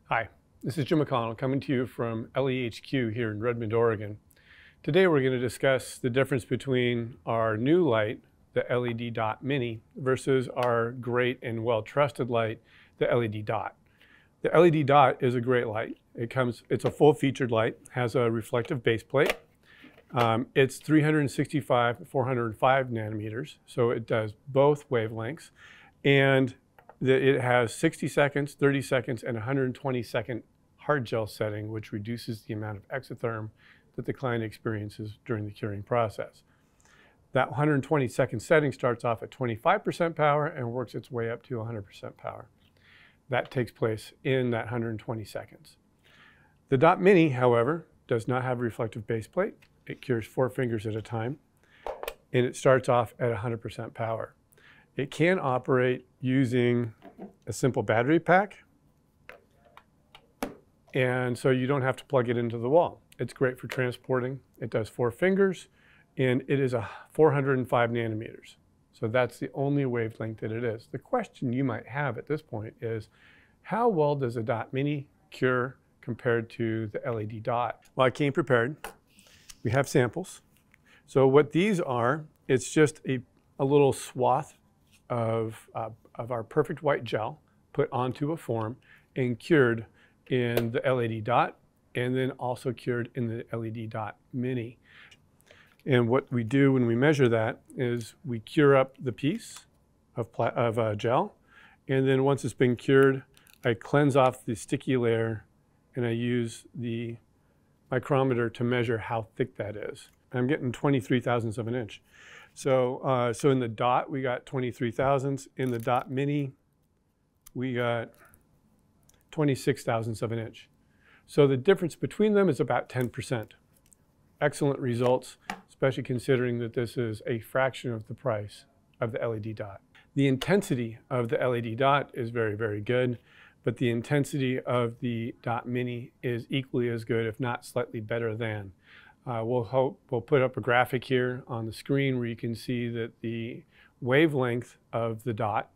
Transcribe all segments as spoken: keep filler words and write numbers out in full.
Hi, this is Jim McConnell coming to you from L E H Q here in Redmond, Oregon. Today we're going to discuss the difference between our new light, the L E D Dot Mini, versus our great and well-trusted light, the L E D Dot. The L E D Dot is a great light. It comes, it's a full-featured light, has a reflective base plate. Um, it's three hundred sixty-five, four hundred five nanometers, so it does both wavelengths, and it has sixty seconds, thirty seconds, and one hundred twenty second hard gel setting, which reduces the amount of exotherm that the client experiences during the curing process. That one hundred twenty second setting starts off at twenty-five percent power and works its way up to one hundred percent power. That takes place in that one hundred twenty seconds. The Dot Mini, however, does not have a reflective base plate. It cures four fingers at a time, and it starts off at one hundred percent power. It can operate using a simple battery pack, and so you don't have to plug it into the wall. It's great for transporting. It does four fingers, and it is a four hundred five nanometers. So that's the only wavelength that it is. The question you might have at this point is, how well does a Dot Mini cure compared to the L E D Dot? Well, I came prepared. We have samples. So what these are, it's just a, a little swath of, uh, of our perfect white gel put onto a form and cured in the L E D Dot, and then also cured in the L E D Dot Mini. And what we do when we measure that is we cure up the piece of, of uh, gel, and then once it's been cured, I cleanse off the sticky layer and I use the micrometer to measure how thick that is. I'm getting twenty-three thousandths of an inch. So, uh, so in the Dot, we got twenty-three thousandths. In the Dot Mini, we got twenty-six thousandths of an inch. So the difference between them is about ten percent. Excellent results, especially considering that this is a fraction of the price of the L E D Dot. The intensity of the L E D Dot is very, very good, but the intensity of the Dot Mini is equally as good, if not slightly better than. Uh, we'll, hope, we'll put up a graphic here on the screen where you can see that the wavelength of the Dot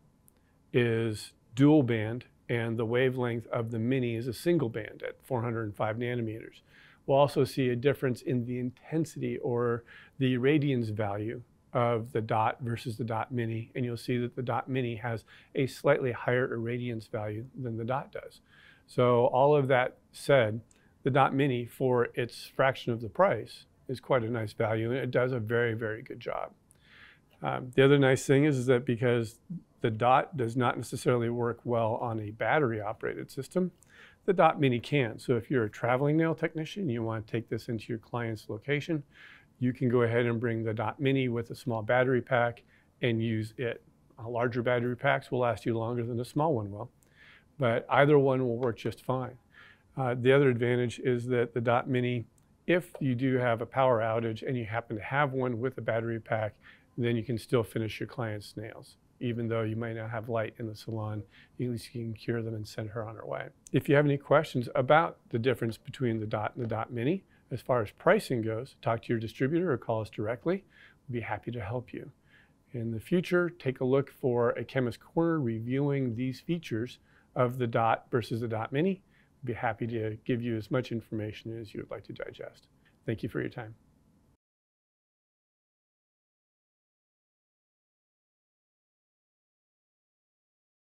is dual band, and the wavelength of the Mini is a single band at four hundred five nanometers. We'll also see a difference in the intensity or the radiance value of the Dot versus the Dot Mini, and you'll see that the Dot Mini has a slightly higher irradiance value than the Dot does. So all of that said, the Dot Mini, for its fraction of the price, is quite a nice value, and it does a very, very good job. Um, the other nice thing is, is that because the Dot does not necessarily work well on a battery-operated system, the Dot Mini can. So if you're a traveling nail technician, you want to take this into your client's location, you can go ahead and bring the Dot Mini with a small battery pack and use it. Uh, larger battery packs will last you longer than a small one will, but either one will work just fine. Uh, the other advantage is that the Dot Mini, if you do have a power outage and you happen to have one with a battery pack, then you can still finish your client's nails. Even though you might not have light in the salon, at least you can cure them and send her on her way. If you have any questions about the difference between the Dot and the Dot Mini, as far as pricing goes, talk to your distributor or call us directly. We'll be happy to help you. In the future, take a look for a Chemist Corner reviewing these features of the Dot versus the Dot Mini. We'll be happy to give you as much information as you would like to digest. Thank you for your time.